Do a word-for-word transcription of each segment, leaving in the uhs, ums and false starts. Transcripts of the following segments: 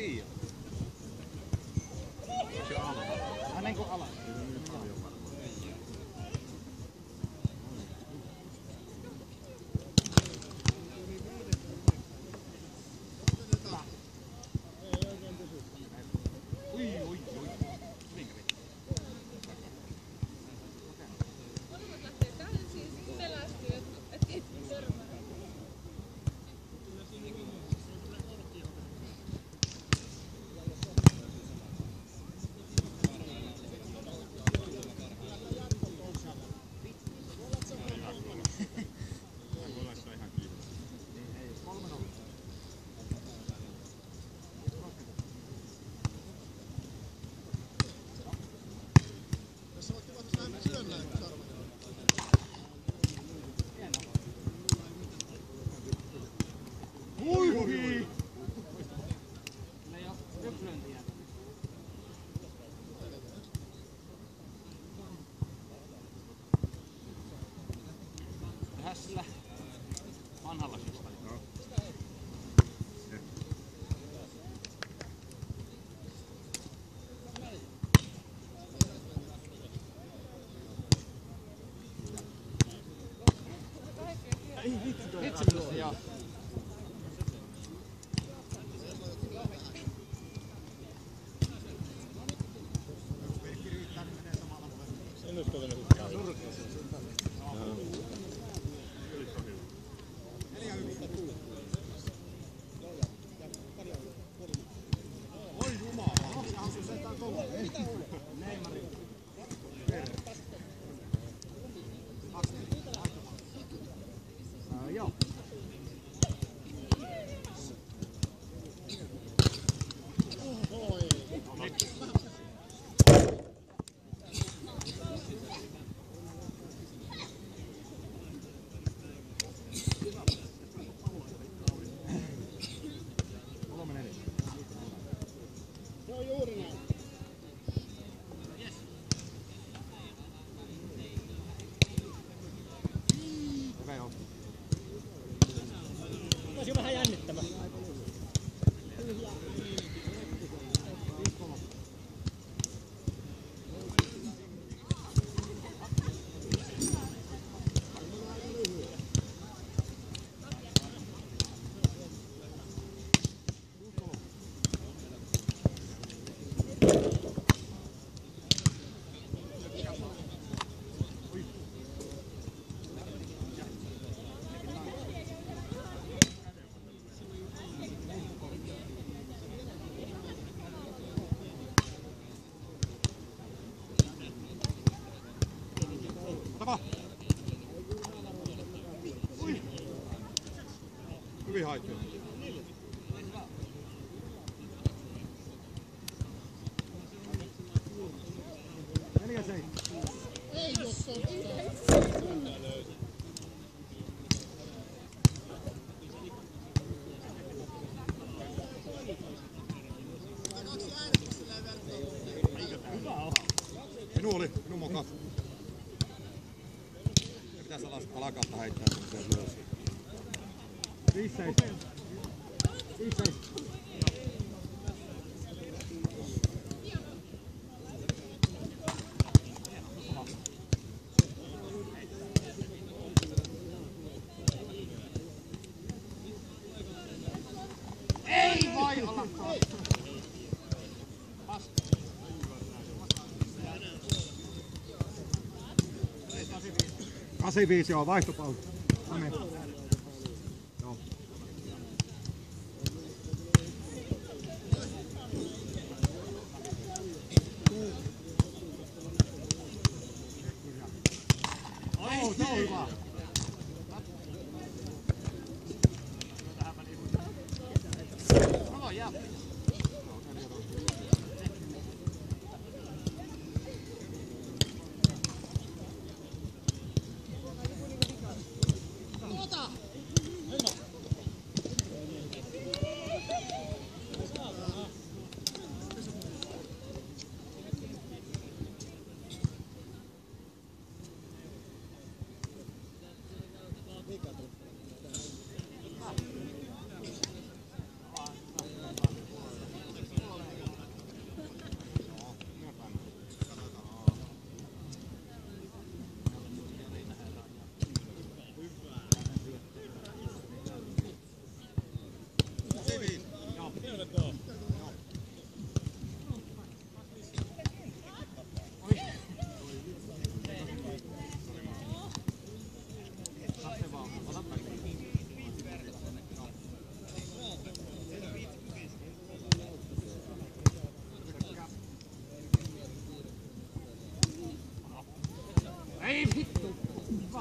tiedä. Se ala. Aina niin kuin ala. Hässlä vanhalla systeemillä. No. Vitsi minusta, joo. En usko vielä hyvää. Oi jumala, sehän sun setään tuolla. Neimari. Joo. Joo, juuri näin. Hyvä joo. Olisi vähän jännittävä. Tapa! Ui! Hyvin haettu. Neljä seitsemän. Ei jos on. Minun oli, minun mokas. Se pitäisi alakautta heittää semmoiseen ylös. Viisi seitsemän. Viisi seitsemän. Ei voi olla kautta. kahdeksankymmentäviisi joo, vaihtopausi. Amen. Joo. Oh, se on hyvä. Hyvä, jää.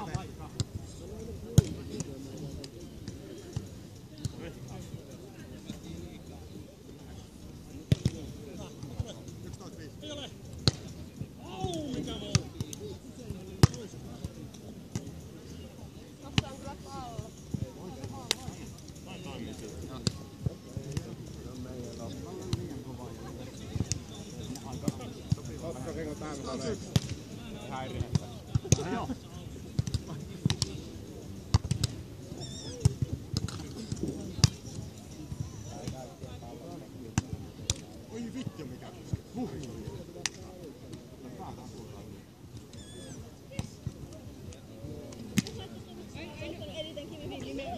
paikka. Ei ole. Au, mikä muu. Tossa on kyllä pallo. Ottaisiko tää mitä näin? Häirihettä. Joo. Oi vittu mikä huh. Eniten kivi nimenomaan.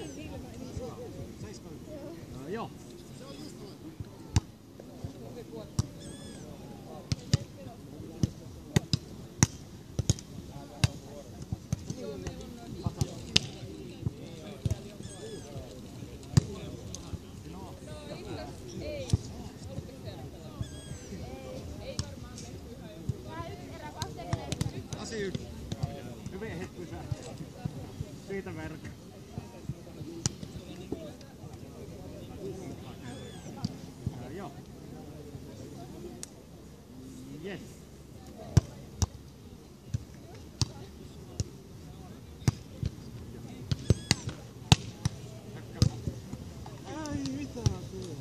Joo. Asi yksi. Hyvin hetkusä. Siitä verkko. Joo. Yes. Ai mitä tuo?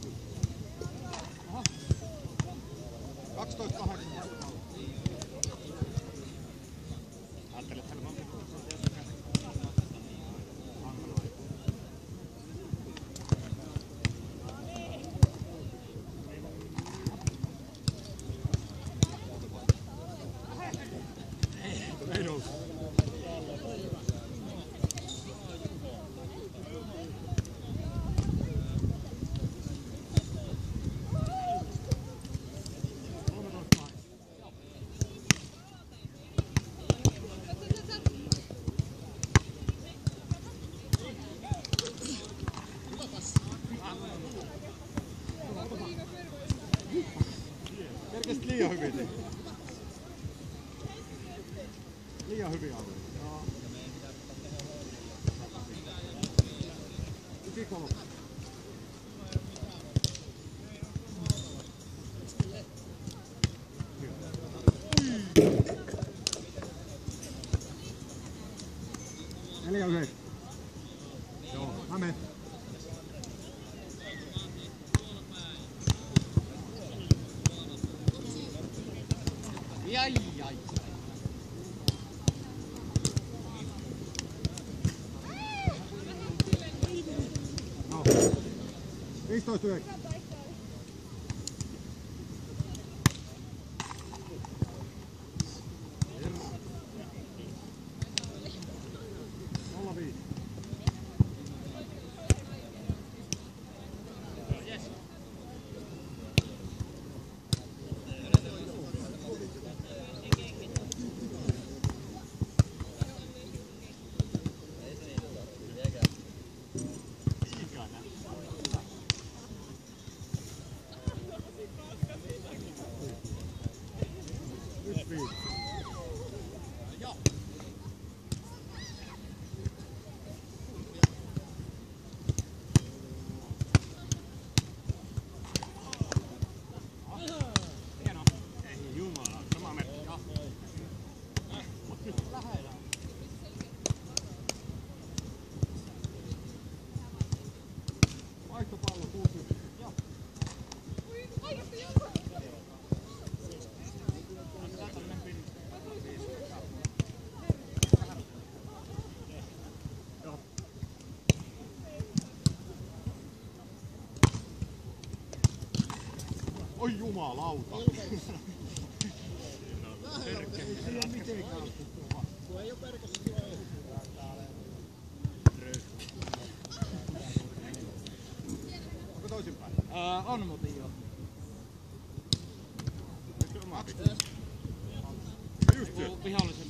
Aha. kaksitoista kahdeksan. Ajattelin, että hän on ei nousu. Kerkesit liian hyvin tehty. Liian hyvin alueita. Joo. Yksi kolme. Neljä yhdeksän. Joo, Häme. Jai, jai. No. viisitoista yhdeksän. nolla viisi. Yksi viisi. Joo. Hienoa. Ei jumala, sama merkki. Joo. Mut nyt lähellä. Vaihtopallo kuusi. Joo. Oi jumalauta! Ei siinä mitenkään ole. Tuo ei oo perkäs tuo ei. Onko toisinpäin? Ää, on muuten joo. Eikö oma piti? Just se. Vihollisen.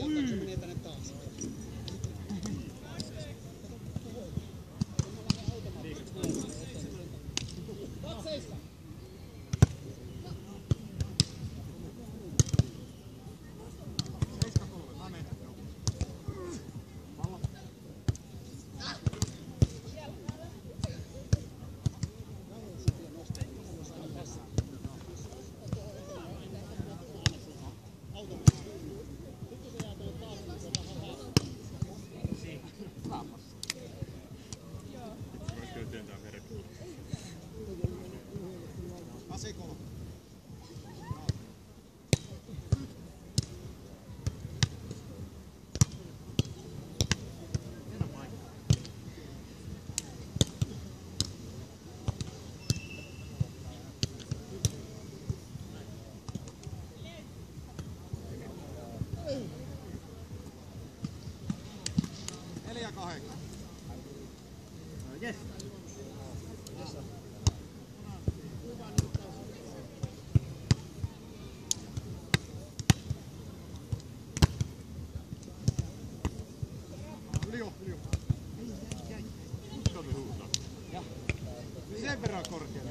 Oikealta se menee tänne taas. Katseista! Kasikolla. Neljä kahdeksan. Yes. Yli jo, yli jo. Tomi huutaa. Sen verran korkealle.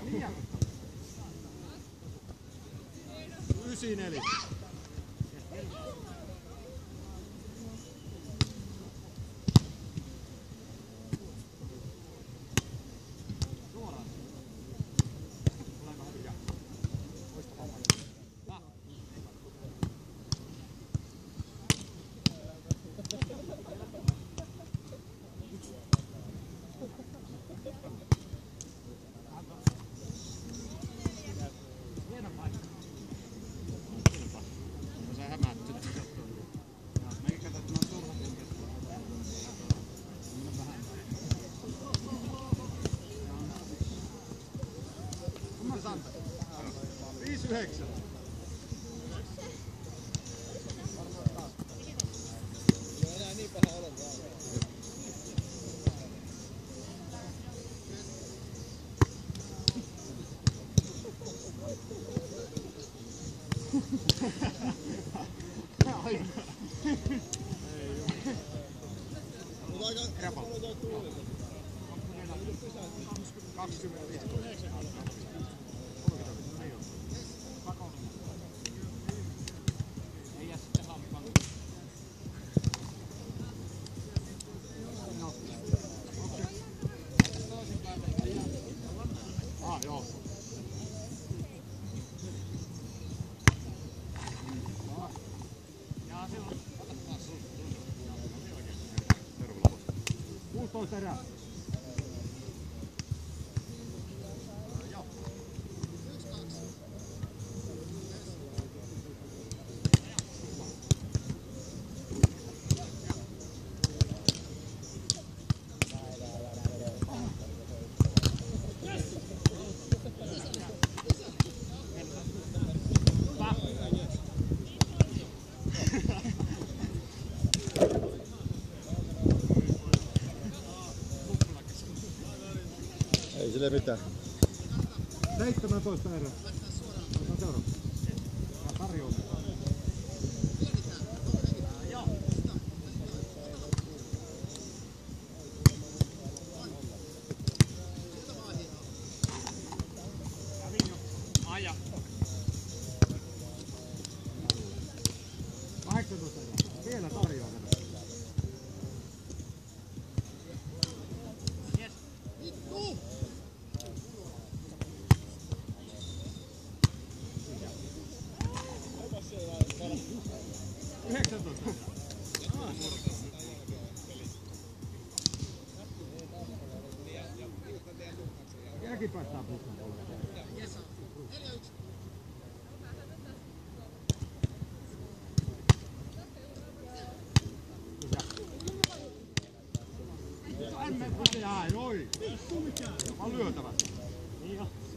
Ysi neljä. Suoraan. Tuleeko hyviä? Muista hommaa. Ah. Hieno paikka. No sä hämäät sitä. Mäkin katsoin, että mä oon turha tinkessä. Mennä vähän. Kumman Sante? viisi yhdeksän. Ei enää niin paha ole vaan. Aina. Mutta aika... Eräpallo. Mulla on tuuli. kaksikymmentäviisi. Ei jää sitten hampaan. Ah, joo. Jaa, silloin. kuusitoista erää. Joo. Ei sille mitään. seitsemäntoista erää. Otetaan seuraava. Ja tarjoaa. Aja. kahdeksantoista erää. Vielä tarjoaa. Yes. yhdeksäntoista. Vieläkin päästään puskaan puolelle. Jaa, noin. On lyötävä. Niin jo.